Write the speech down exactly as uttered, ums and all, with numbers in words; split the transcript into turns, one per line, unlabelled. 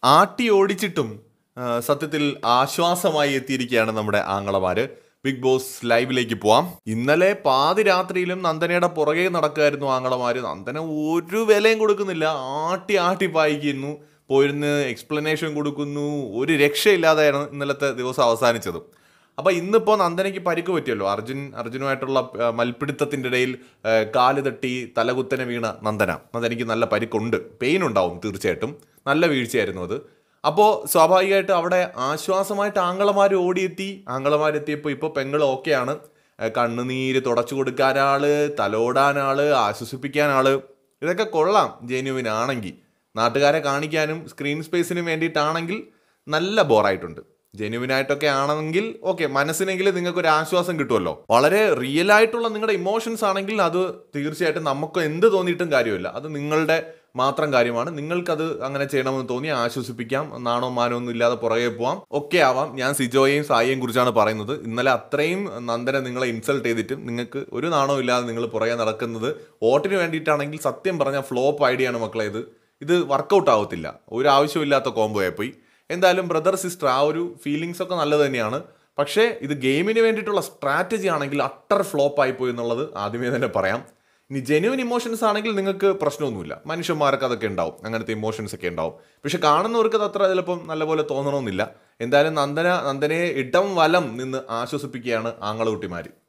ആട്ടി ഓടിച്ചിട്ടും ആ, സത്യത്തിൽ ആശ്വാസമായി എത്തിയിരിക്കുകയാണ് നമ്മുടെ ആങ്ങളമാര്. ബിഗ് ബോസ് ലൈവിലേക്ക് പോവാം. ഇന്നലെ പാതി രാത്രിയിലും നന്ദനയുടെ പുറകെ നടക്കുമായിരുന്നു ആങ്ങളമാര്. നന്ദന ഒരു വിലയും കൊടുക്കുന്നില്ല, ആട്ടി ആട്ടി പായിക്കുന്നു, പോയിരുന്ന് എക്സ്പ്ലനേഷൻ കൊടുക്കുന്നു. ഒരു രക്ഷയില്ലാതെയാണ് ഇന്നലത്തെ ദിവസം അവസാനിച്ചത്. അപ്പോൾ ഇന്നിപ്പോൾ നന്ദനയ്ക്ക് പരിക്ക് പറ്റിയല്ലോ. അർജുൻ അർജുനുമായിട്ടുള്ള ആ, മൽപ്പിടുത്തത്തിൻ്റെ ഇടയിൽ ആ, കാല് തട്ടി തലകുത്തനെ വീണ നന്ദന. നന്ദനയ്ക്ക് നല്ല പരിക്കുണ്ട്, പെയിൻ ഉണ്ടാവും തീർച്ചയായിട്ടും. നല്ല വീഴ്ചയായിരുന്നു അത്. അപ്പോൾ സ്വാഭാവികമായിട്ട് അവിടെ ആശ്വാസമായിട്ട് ആങ്ങളമാർ ഓടിയെത്തി. ആങ്ങളമാരെത്തിയപ്പോൾ ഇപ്പോൾ പെങ്ങൾ ഓക്കെയാണ്. കണ്ണുനീര് തുടച്ചു കൊടുക്കാനാള്, തലോടാനാള്, ആശ്വസിപ്പിക്കാനാള്, ഇതൊക്കെ കൊള്ളാം ജെന്യുവിൻ ആണെങ്കിൽ. നാട്ടുകാരെ കാണിക്കാനും സ്ക്രീൻ സ്പേസിനും വേണ്ടിയിട്ടാണെങ്കിൽ നല്ല ബോറായിട്ടുണ്ട്. ജെന്യുവിനായിട്ടൊക്കെ ആണെങ്കിൽ ഓക്കെ, മനസ്സിനെങ്കിലും നിങ്ങൾക്ക് ഒരു ആശ്വാസം കിട്ടുമല്ലോ. വളരെ റിയൽ ആയിട്ടുള്ള നിങ്ങളുടെ ഇമോഷൻസ് ആണെങ്കിൽ അത് തീർച്ചയായിട്ടും നമുക്ക് എന്ത് തോന്നിയിട്ടും കാര്യമില്ല. അത് നിങ്ങളുടെ മാത്രം കാര്യമാണ്. നിങ്ങൾക്കത് അങ്ങനെ ചെയ്യണമെന്ന് തോന്നി ആശ്വസിപ്പിക്കാം, നാണോ മാനോ ഒന്നും ഇല്ലാതെ പുറകെ പോവാം, ഒക്കെ ആവാം. ഞാൻ സിജോയെയും സായിയെയും കുറിച്ചാണ് പറയുന്നത്. ഇന്നലെ അത്രയും നന്ദന നിങ്ങളെ ഇൻസൾട്ട് ചെയ്തിട്ടും നിങ്ങൾക്ക് ഒരു നാണോ ഇല്ലാതെ നിങ്ങൾ പുറകെ നടക്കുന്നത് വോട്ടിന് വേണ്ടിയിട്ടാണെങ്കിൽ സത്യം പറഞ്ഞാൽ ഫ്ലോപ്പ് ഐഡിയ ആണ് മക്കളെ. ഇത് ഇത് വർക്കൗട്ട് ആവത്തില്ല. ഒരു ആവശ്യമില്ലാത്ത കോംബോ ആയിപ്പോയി. എന്തായാലും ബ്രദർ സിസ്റ്റർ ആ ഒരു ഫീലിങ്സ് ഒക്കെ നല്ലത് തന്നെയാണ്. പക്ഷേ ഇത് ഗെയിമിന് വേണ്ടിയിട്ടുള്ള സ്ട്രാറ്റജി ആണെങ്കിൽ അട്ടർ ഫ്ലോപ്പ് ആയിപ്പോയി എന്നുള്ളത് ആദ്യമേ തന്നെ പറയാം. ഇനി ജെന്യുവൻ ഇമോഷൻസ് ആണെങ്കിൽ നിങ്ങൾക്ക് പ്രശ്നമൊന്നുമില്ല. മനുഷ്യന്മാർക്ക് അതൊക്കെ ഉണ്ടാവും, അങ്ങനത്തെ ഇമോഷൻസ് ഒക്കെ ഉണ്ടാവും. പക്ഷെ കാണുന്നവർക്ക് അത് അത്ര ചിലപ്പം നല്ലപോലെ തോന്നണമെന്നില്ല. എന്തായാലും നന്ദന നന്ദനയെ ഇടം വലം നിന്ന് ആശ്വസിപ്പിക്കുകയാണ് ആങ്ങളകുട്ടിമാർ.